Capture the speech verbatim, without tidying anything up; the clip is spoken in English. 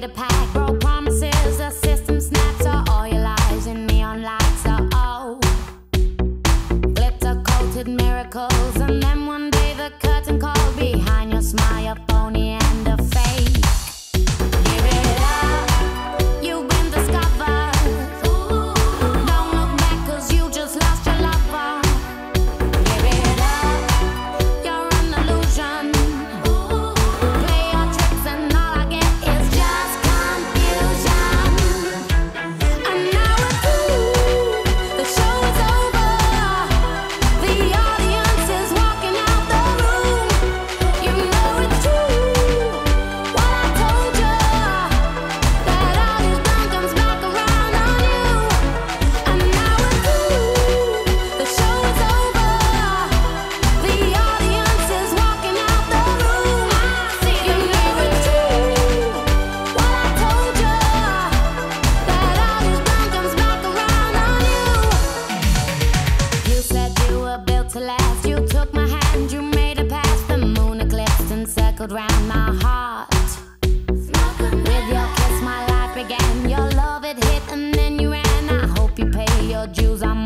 a pact, broke promises, the system snaps. Are all your lies in neon lights are all glitter coated miracles. And then one day the curtain called behind your smile, you're phony and a fake. Give it up, you've been discovered. Don't look back, cause you just lost your lover. Give it up, you're an illusion. Play your tricks and all I get is just confusion. And now it's through, the show is over. The audience is walking out the room. You know it's true, what I told you, that all this blame comes back around on you. And now it's through, the show is over. The audience is walking out the room. You know it's true, what I told you, that all this blame comes back around on you. You said you were built to last. You took my hand, you made a pass. The moon eclipsed and circled round my heart. With your kiss, my life began. Your love, it hit and then you ran. I hope you pay your dues. I'm